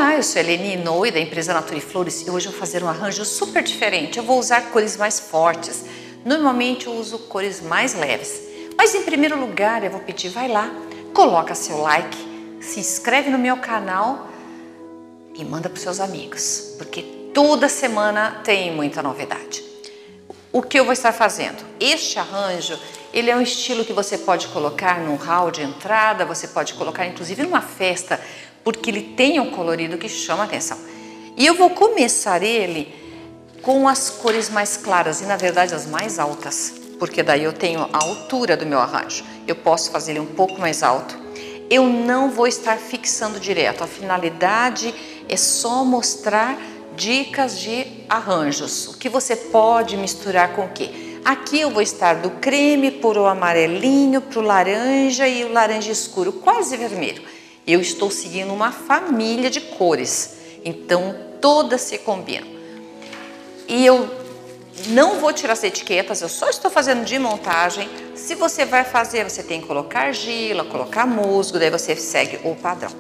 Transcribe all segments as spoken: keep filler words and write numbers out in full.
Olá, eu sou a Eleni Inoue, da empresa Natura e Flores, e hoje eu vou fazer um arranjo super diferente. Eu vou usar cores mais fortes. Normalmente eu uso cores mais leves. Mas em primeiro lugar eu vou pedir, vai lá, coloca seu like, se inscreve no meu canal e manda para os seus amigos, porque toda semana tem muita novidade. O que eu vou estar fazendo? Este arranjo, ele é um estilo que você pode colocar num hall de entrada, você pode colocar inclusive numa festa, porque ele tem um colorido que chama a atenção. E eu vou começar ele com as cores mais claras e na verdade as mais altas, porque daí eu tenho a altura do meu arranjo. Eu posso fazer ele um pouco mais alto. Eu não vou estar fixando direto, a finalidade é só mostrar dicas de arranjos, o que você pode misturar com o quê? Aqui eu vou estar do creme para o amarelinho, para o laranja e o laranja escuro, quase vermelho. Eu estou seguindo uma família de cores, então todas se combinam. E eu não vou tirar as etiquetas, eu só estou fazendo de montagem. Se você vai fazer, você tem que colocar argila, colocar musgo, daí você segue o padrão.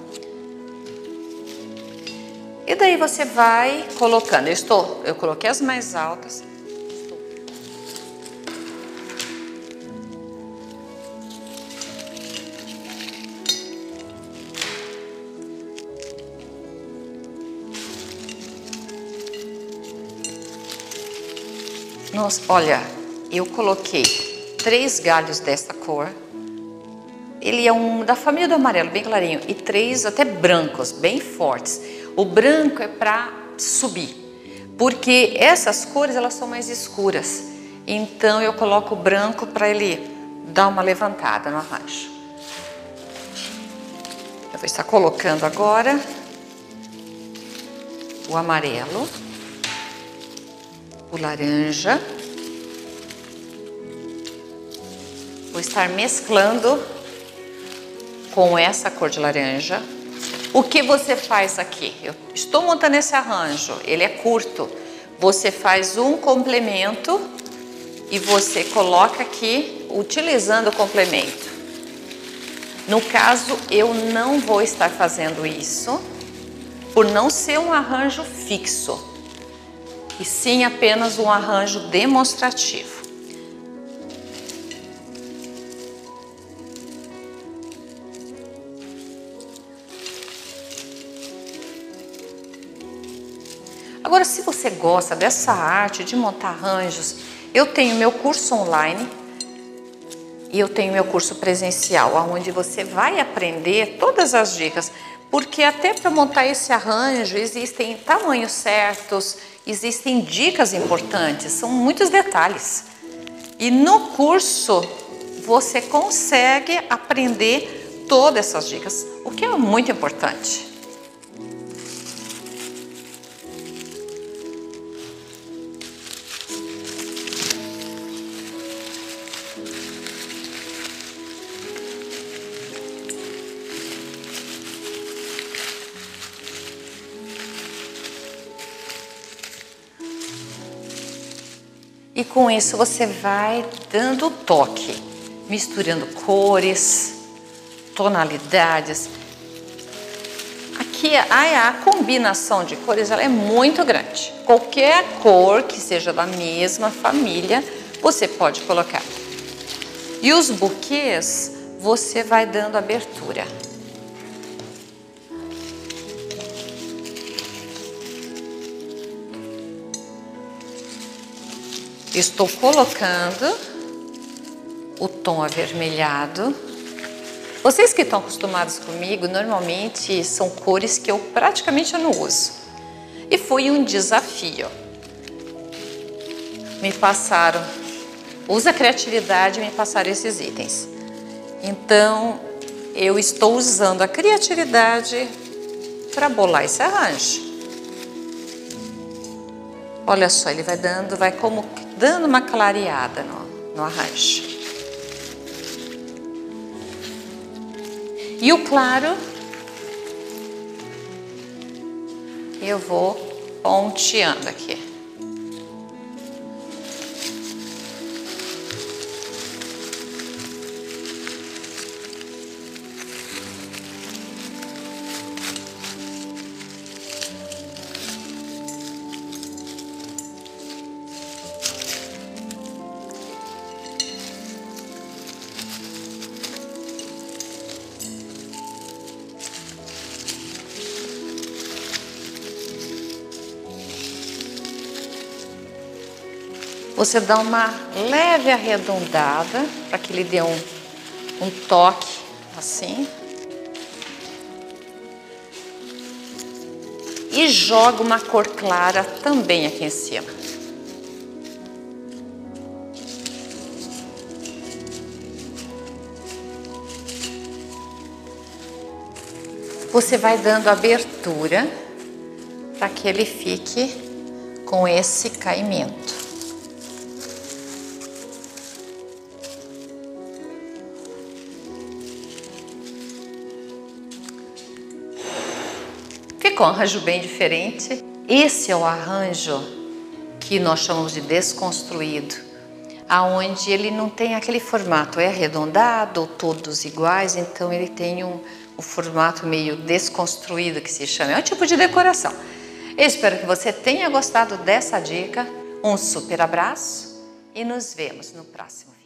E daí você vai colocando, eu estou, eu coloquei as mais altas. Nossa, olha, eu coloquei três galhos desta cor. Ele é um da família do amarelo, bem clarinho, e três até brancos, bem fortes. O branco é para subir, porque essas cores elas são mais escuras. Então eu coloco o branco para ele dar uma levantada no arranjo. Eu vou estar colocando agora o amarelo, o laranja. Vou estar mesclando com essa cor de laranja. O que você faz aqui? Eu estou montando esse arranjo, ele é curto. Você faz um complemento e você coloca aqui, utilizando o complemento. No caso, eu não vou estar fazendo isso, por não ser um arranjo fixo, e sim apenas um arranjo demonstrativo. Agora, se você gosta dessa arte de montar arranjos, eu tenho meu curso online e eu tenho meu curso presencial, onde você vai aprender todas as dicas, porque até para montar esse arranjo existem tamanhos certos, existem dicas importantes, são muitos detalhes. E no curso você consegue aprender todas essas dicas, o que é muito importante. E com isso você vai dando o toque, misturando cores, tonalidades. Aqui a, a combinação de cores ela é muito grande. Qualquer cor que seja da mesma família, você pode colocar. E os buquês, você vai dando abertura. Estou colocando o tom avermelhado. Vocês que estão acostumados comigo, normalmente são cores que eu praticamente não uso. E foi um desafio. Me passaram, usa a criatividade e me passaram esses itens. Então, eu estou usando a criatividade para bolar esse arranjo. Olha só, ele vai dando, vai como dando uma clareada no, no arranjo. E o claro, eu vou ponteando aqui. Você dá uma leve arredondada para que ele dê um, um toque assim. E joga uma cor clara também aqui em cima. Você vai dando abertura para que ele fique com esse caimento. Ficou um arranjo bem diferente. Esse é o arranjo que nós chamamos de desconstruído, aonde ele não tem aquele formato, é arredondado, todos iguais, então ele tem um, um formato meio desconstruído que se chama, é um tipo de decoração. Eu espero que você tenha gostado dessa dica, um super abraço e nos vemos no próximo vídeo.